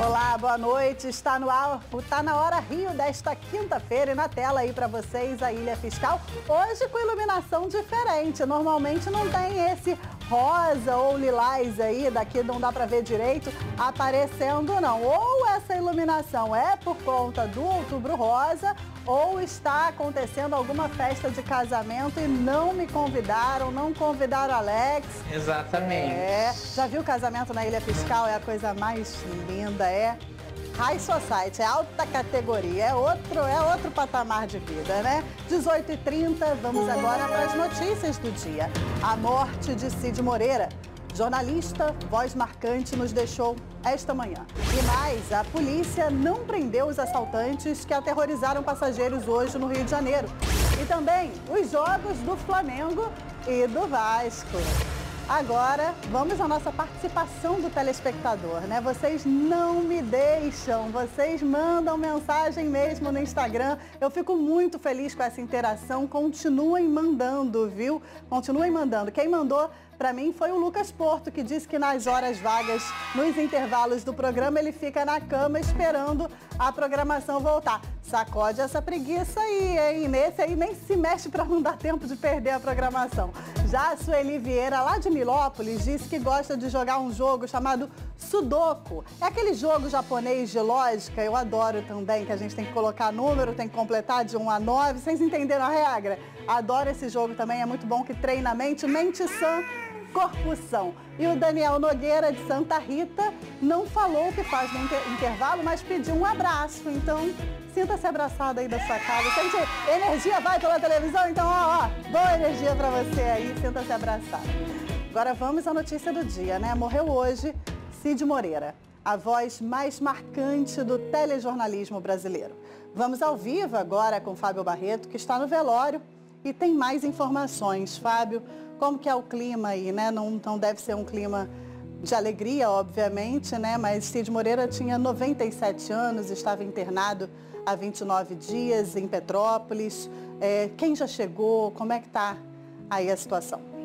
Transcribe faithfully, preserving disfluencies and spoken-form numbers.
Olá, boa noite. Está no ar, está na Hora Rio desta quinta-feira e na tela aí para vocês a Ilha Fiscal. Hoje com iluminação diferente. Normalmente não tem esse rosa ou lilás aí, daqui não dá para ver direito, aparecendo não. Ou essa iluminação é por conta do Outubro Rosa, ou está acontecendo alguma festa de casamento e não me convidaram, não convidaram Alex. Exatamente. É, já viu o casamento na Ilha Fiscal? É a coisa mais linda, é High Society, é alta categoria, é outro, é outro patamar de vida, né? dezoito e trinta, vamos agora para as notícias do dia. A morte de Cid Moreira, jornalista, voz marcante, nos deixou esta manhã. E mais, a polícia não prendeu os assaltantes que aterrorizaram passageiros hoje no Rio de Janeiro. E também os jogos do Flamengo e do Vasco. Agora, vamos à nossa participação do telespectador, né? Vocês não me deixam, vocês mandam mensagem mesmo no Instagram. Eu fico muito feliz com essa interação. Continuem mandando, viu? Continuem mandando. Quem mandou para mim foi o Lucas Porto, que disse que nas horas vagas, nos intervalos do programa, ele fica na cama esperando a programação voltar. Sacode essa preguiça aí, hein? Nesse aí nem se mexe para não dar tempo de perder a programação. Já a Sueli Vieira, lá de Milópolis, disse que gosta de jogar um jogo chamado Sudoku. É aquele jogo japonês de lógica, eu adoro também, que a gente tem que colocar número, tem que completar de um a nove. Vocês entenderam a regra? Adoro esse jogo também, é muito bom que treina a mente, mente sã, corpo são. E o Daniel Nogueira, de Santa Rita, não falou o que faz no inter intervalo, mas pediu um abraço. Então, sinta-se abraçado aí da sua casa. Sente energia, vai pela televisão? Então, ó, ó, boa energia pra você aí, sinta-se abraçado. Agora vamos à notícia do dia, né? Morreu hoje Cid Moreira, a voz mais marcante do telejornalismo brasileiro. Vamos ao vivo agora com Fábio Barreto, que está no velório e tem mais informações. Fábio, como que é o clima aí, né? Não, não deve ser um clima de alegria, obviamente, né? Mas Cid Moreira tinha noventa e sete anos, estava internado há vinte e nove dias em Petrópolis. É, quem já chegou? Como é que está aí a situação?